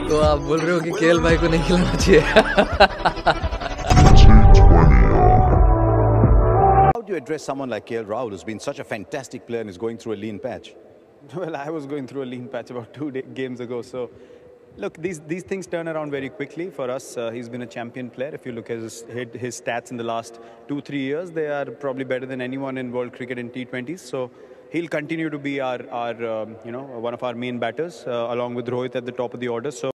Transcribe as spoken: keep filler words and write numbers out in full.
तो आप बोल रहे हो कि केएल भाई को नहीं खिलाना चाहिए? How do you address someone like K L.Rahul, who's been such a fantastic player and is going through a lean patch? Well, I was going through a lean patch about two day, games ago. So, look, these these things turn around very quickly for us. Uh, he's been a champion player. If you look at his, his stats in the last two, three years, they are probably better than anyone in world cricket in T twenties. So, he'll continue to be our, our um, you know, one of our main batters, uh, along with Rohit at the top of the order. So.